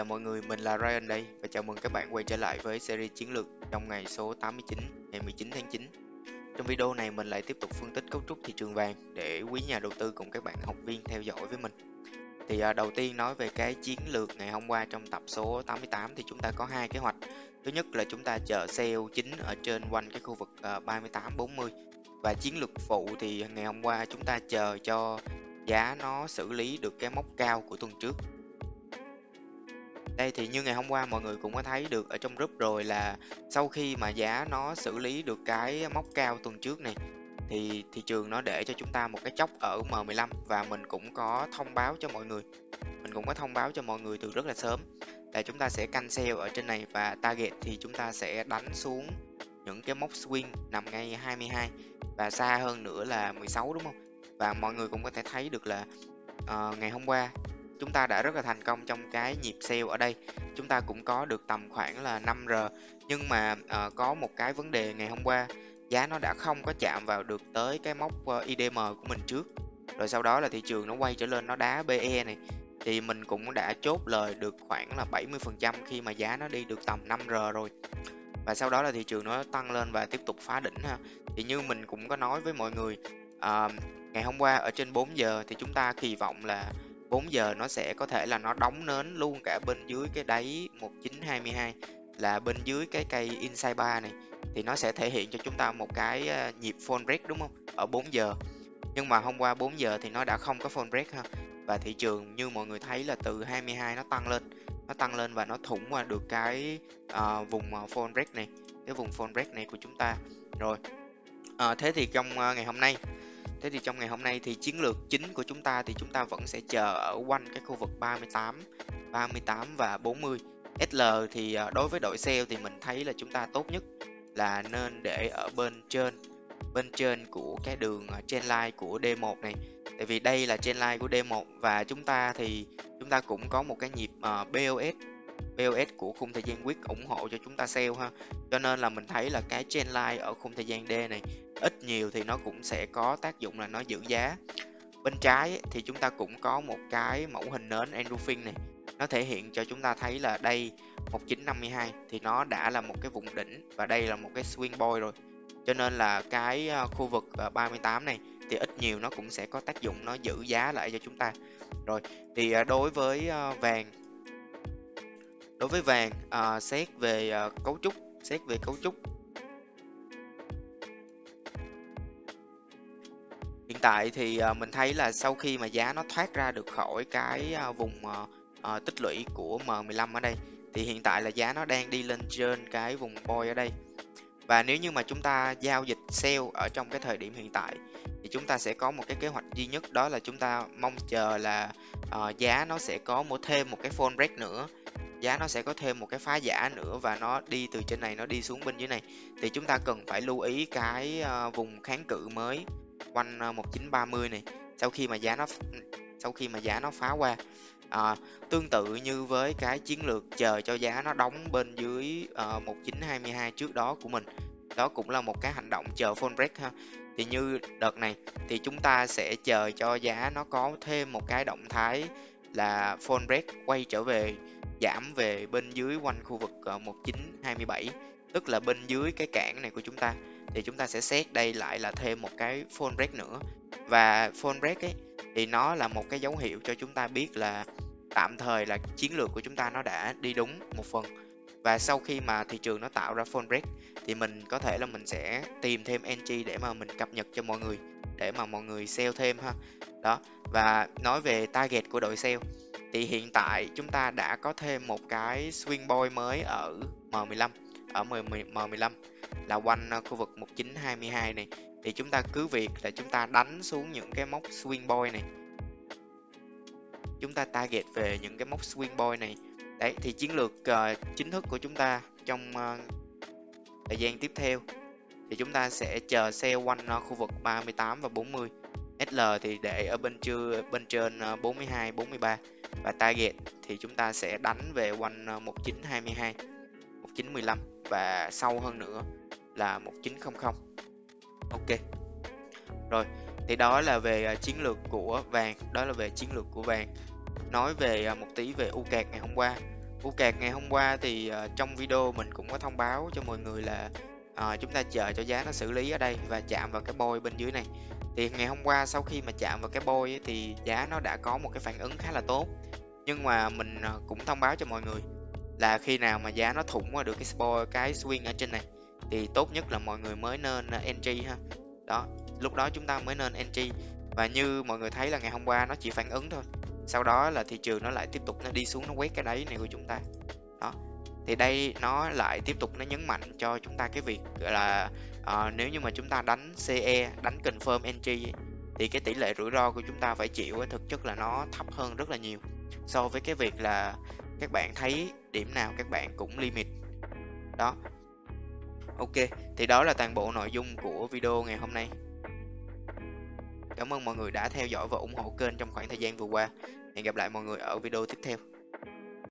Chào mọi người, mình là Ryan đây và chào mừng các bạn quay trở lại với series chiến lược trong ngày số 89 ngày 19 tháng 9. Trong video này mình lại tiếp tục phân tích cấu trúc thị trường vàng để quý nhà đầu tư cùng các bạn học viên theo dõi với mình. Đầu tiên nói về cái chiến lược ngày hôm qua trong tập số 88 thì chúng ta có hai kế hoạch. Thứ nhất là chúng ta chờ sell chính ở trên quanh cái khu vực 38-40, và chiến lược phụ thì ngày hôm qua chúng ta chờ cho giá nó xử lý được cái mốc cao của tuần trước. Đây thì như ngày hôm qua mọi người cũng có thấy được ở trong group rồi, là sau khi mà giá nó xử lý được cái mốc cao tuần trước này thì thị trường nó để cho chúng ta một cái chốc ở M15, và mình cũng có thông báo cho mọi người. Từ rất là sớm là chúng ta sẽ canh sell ở trên này, và target thì chúng ta sẽ đánh xuống những cái mốc swing nằm ngay 22 và xa hơn nữa là 16, đúng không? Và mọi người cũng có thể thấy được là ngày hôm qua chúng ta đã rất là thành công trong cái nhịp sell ở đây. Chúng ta cũng có được tầm khoảng là 5R, nhưng mà có một cái vấn đề ngày hôm qua giá nó đã không có chạm vào được tới cái mốc IDM của mình trước, rồi sau đó là thị trường nó quay trở lên, nó đá BE này, thì mình cũng đã chốt lời được khoảng là 70% khi mà giá nó đi được tầm 5R rồi, và sau đó là thị trường nó tăng lên và tiếp tục phá đỉnh ha. Thì như mình cũng có nói với mọi người, ngày hôm qua ở trên 4 giờ thì chúng ta kỳ vọng là 4 giờ nó sẽ có thể là nó đóng nến luôn cả bên dưới cái đáy 1922, là bên dưới cái cây inside bar này, thì nó sẽ thể hiện cho chúng ta một cái nhịp fall break, đúng không, ở 4 giờ. Nhưng mà hôm qua 4 giờ thì nó đã không có fall break ha, và thị trường như mọi người thấy là từ 22 nó tăng lên và nó thủng qua được cái vùng fall break này, cái vùng fall break này của chúng ta rồi. Thế thì trong ngày hôm nay thì chiến lược chính của chúng ta thì chúng ta vẫn sẽ chờ ở quanh cái khu vực 38 và 40. SL thì đối với đội sell thì mình thấy là chúng ta tốt nhất là nên để ở bên trên của cái đường trendline của D1 này, tại vì đây là trendline của D1, và chúng ta cũng có một cái nhịp BOS của khung thời gian wick ủng hộ cho chúng ta sell ha. Cho nên là mình thấy là cái trendline ở khung thời gian D này ít nhiều thì nó cũng sẽ có tác dụng là nó giữ giá. Bên trái thì chúng ta cũng có một cái mẫu hình nến engulfing này, nó thể hiện cho chúng ta thấy là đây 1952 thì nó đã là một cái vùng đỉnh, và đây là một cái swing boy rồi. Cho nên là cái khu vực 38 này thì ít nhiều nó cũng sẽ có tác dụng nó giữ giá lại cho chúng ta. Rồi thì đối với vàng, xét về cấu trúc, hiện tại thì mình thấy là sau khi mà giá nó thoát ra được khỏi cái vùng tích lũy của M15 ở đây, thì hiện tại là giá nó đang đi lên trên cái vùng boy ở đây. Và nếu như mà chúng ta giao dịch sell ở trong cái thời điểm hiện tại thì chúng ta sẽ có một cái kế hoạch duy nhất, đó là chúng ta mong chờ là giá nó sẽ có thêm một cái fall break nữa, giá nó sẽ có thêm một cái phá giả nữa, và nó đi từ trên này nó đi xuống bên dưới này, thì chúng ta cần phải lưu ý cái vùng kháng cự mới quanh 1930 này sau khi mà giá nó phá qua. Tương tự như với cái chiến lược chờ cho giá nó đóng bên dưới 1922 trước đó của mình, đó cũng là một cái hành động chờ fall break ha. Thì như đợt này thì chúng ta sẽ chờ cho giá nó có thêm một cái động thái là fall break, quay trở về giảm về bên dưới quanh khu vực 1927, tức là bên dưới cái cản này của chúng ta, thì chúng ta sẽ xét đây lại là thêm một cái fall break nữa. Và fall break ấy thì nó là một cái dấu hiệu cho chúng ta biết là tạm thời là chiến lược của chúng ta nó đã đi đúng một phần. Và sau khi mà thị trường nó tạo ra fall break thì mình có thể là mình sẽ tìm thêm entry để mà mình cập nhật cho mọi người, để mà mọi người sell thêm ha. Đó, và nói về target của đội sell thì hiện tại chúng ta đã có thêm một cái swing boy mới ở M15, là quanh khu vực 1922 này, thì chúng ta cứ việc là chúng ta đánh xuống những cái mốc swing boy này, chúng ta target về những cái mốc swing boy này. Đấy, thì chiến lược chính thức của chúng ta trong thời gian tiếp theo thì chúng ta sẽ chờ sell quanh khu vực 38 và 40. SL thì để ở bên trên 42, 43, và target thì chúng ta sẽ đánh về quanh 1922, 1915 và sâu hơn nữa là 1900. Ok. Rồi, thì đó là về chiến lược của vàng, Nói về một tí về UCAD ngày hôm qua. Cú kẹt ngày hôm qua thì trong video mình cũng có thông báo cho mọi người là chúng ta chờ cho giá nó xử lý ở đây và chạm vào cái bôi bên dưới này. Thì ngày hôm qua sau khi mà chạm vào cái bôi ấy, thì giá nó đã có một cái phản ứng khá là tốt. Nhưng mà mình cũng thông báo cho mọi người là khi nào mà giá nó thủng qua được cái swing ở trên này thì tốt nhất là mọi người mới nên entry ha. Đó, lúc đó chúng ta mới nên entry. Và như mọi người thấy là ngày hôm qua nó chỉ phản ứng thôi. Sau đó là thị trường nó lại tiếp tục nó đi xuống, nó quét cái đáy này của chúng ta. Đó. Thì đây nó lại tiếp tục nó nhấn mạnh cho chúng ta cái việc gọi là nếu như mà chúng ta đánh CE, đánh confirm entry ấy, thì cái tỷ lệ rủi ro của chúng ta phải chịu ấy, thực chất là nó thấp hơn rất là nhiều so với cái việc là các bạn thấy điểm nào các bạn cũng limit. Đó. Ok, thì đó là toàn bộ nội dung của video ngày hôm nay. Cảm ơn mọi người đã theo dõi và ủng hộ kênh trong khoảng thời gian vừa qua. Hẹn gặp lại mọi người ở video tiếp theo.